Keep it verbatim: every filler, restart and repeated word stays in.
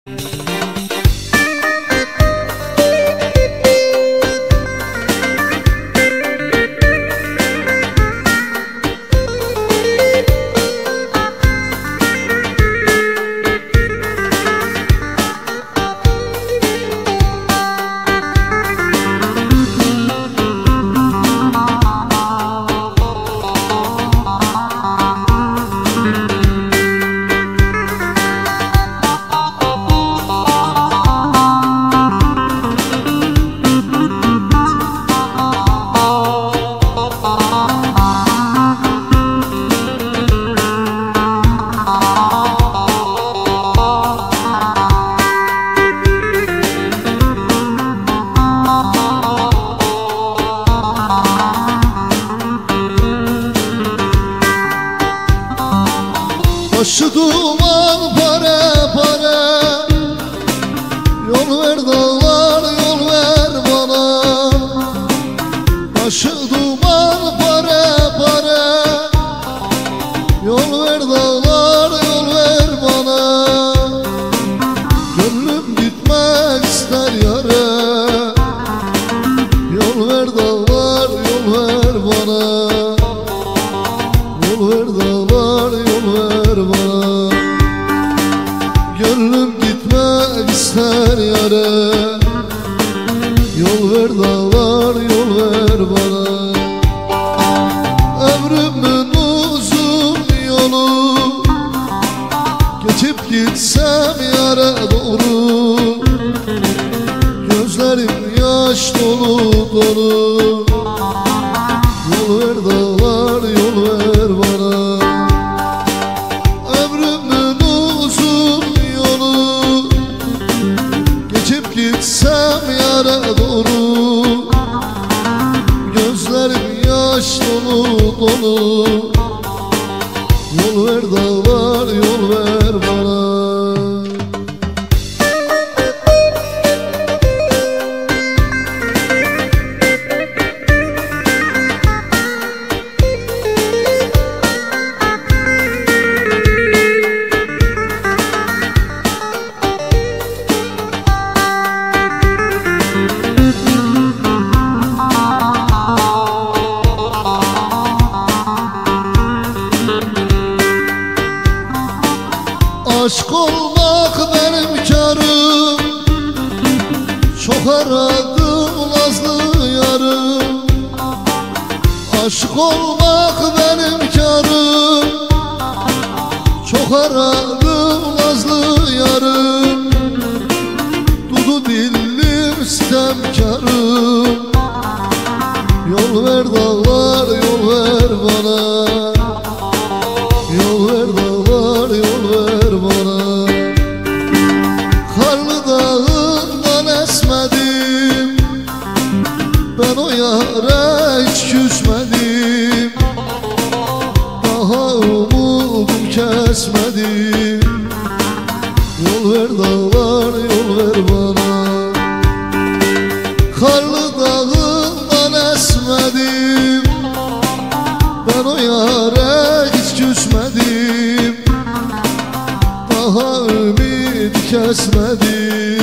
Başı duman pare pare, yol ver dağlar yol ver bana. Başı duman pare pare, yol ver dağlar yol ver bana. Gönlüm gitmek ister yare, yol ver dağlar yol ver bana. Yol ver dağlar yol ver bana. Gönlüm gitmek ister yare, yol ver dağlar yol ver bana. Ömrümün uzun yolu, geçip gitsem yare doğru. Gözlerim yaş dolu dolu. Yol ver dağlar yol ver bana. Ömrümün uzun yolu, geçip gitsem yare doğru. Gözlerim yaş dolu dolu. Yol ver dağlar yol ver bana. Aşk olmak benim karım, çok aradım nazlı yarım. Aşk olmak benim karım, çok aradım nazlı yarım. Dudu dillim sitemkarım. Yol ver dağlar yol ver bana. Yol ver dağlar yol ver bana. Karlı dağından esmedim, ben o yâre hiç küsmedim. Daha umudum kesmedim. Yol ver dağlar yol ver bana. Karlı dağından esmedim, ben o yâre hiç küsmedim. Daha ümit kesmedim.